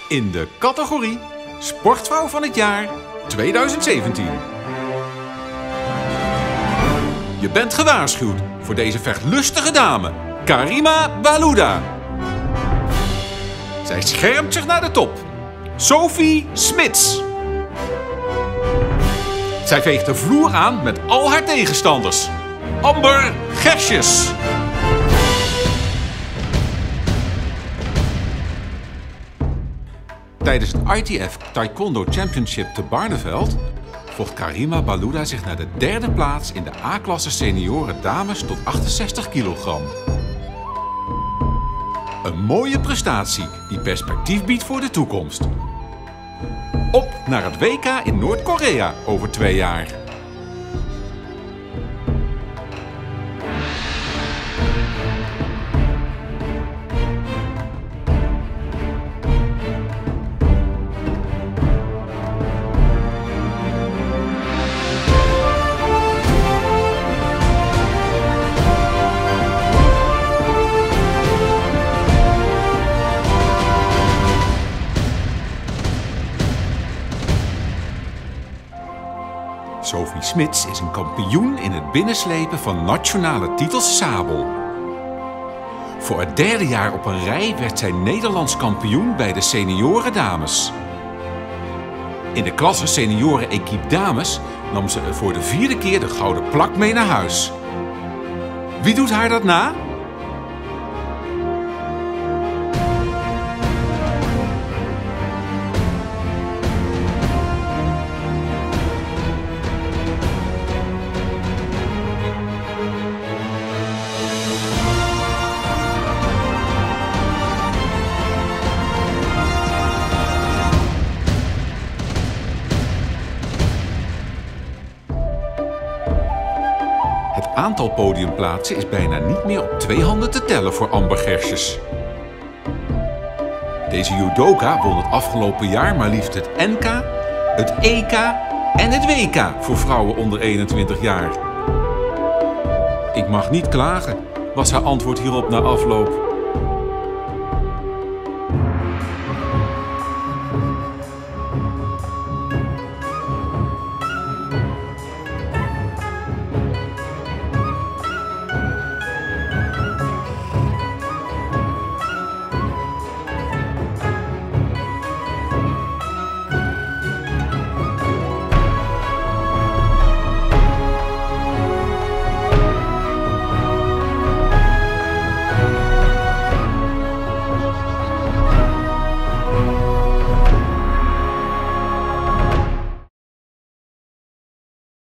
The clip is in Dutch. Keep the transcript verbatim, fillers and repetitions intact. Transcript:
in de categorie Sportvrouw van het jaar tweeduizend zeventien. Je bent gewaarschuwd voor deze vechtlustige dame, Karima Balouda. Zij schermt zich naar de top. Sophie Smits. Zij veegt de vloer aan met al haar tegenstanders. Amber Gersjes. Tijdens het I T F Taekwondo Championship te Barneveld vocht Karima Balouda zich naar de derde plaats in de A-klasse senioren dames tot achtenzestig kilogram. Een mooie prestatie die perspectief biedt voor de toekomst. Op naar het W K in Noord-Korea over twee jaar. Sophie Smits is een kampioen in het binnenslepen van nationale titels sabel. Voor het derde jaar op een rij werd zij Nederlands kampioen bij de senioren dames. In de klasse senioren equipe dames nam ze voor de vierde keer de gouden plak mee naar huis. Wie doet haar dat na? Het aantal podiumplaatsen is bijna niet meer op twee handen te tellen voor Amber Gersjes. Deze judoka won het afgelopen jaar maar liefst het N K, het E K en het W K voor vrouwen onder eenentwintig jaar. Ik mag niet klagen, was haar antwoord hierop na afloop.